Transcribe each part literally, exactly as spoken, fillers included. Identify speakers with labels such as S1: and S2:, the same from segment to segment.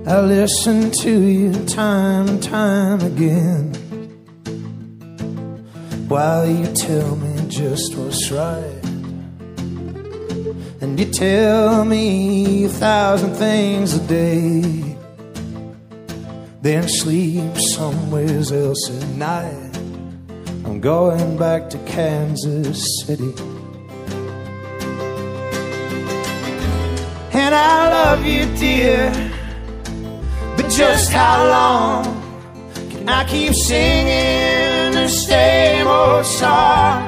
S1: I listen to you time and time again, while you tell me just what's right. And you tell me a thousand things a day, then sleep somewhere else at night. I'm going back to Kansas City. And I love you, dear, but just how long can I keep singing the same old song?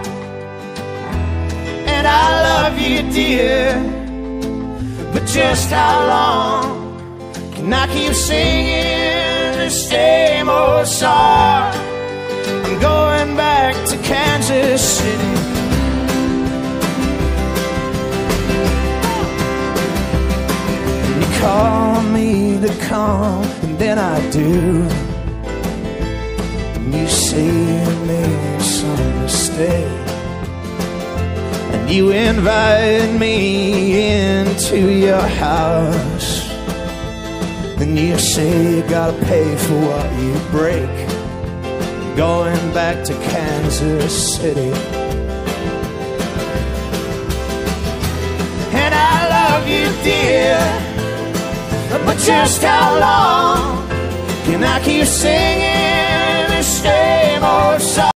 S1: And I love you, dear, but just how long can I keep singing the same old song? I'm going back to Kansas City. And you call me to come, and then I do. And you say you made some mistake, and you invite me into your house. Then you say you gotta pay for what you break. Going back to Kansas City. And I love you, dear, but just how long can I keep singing the same old song?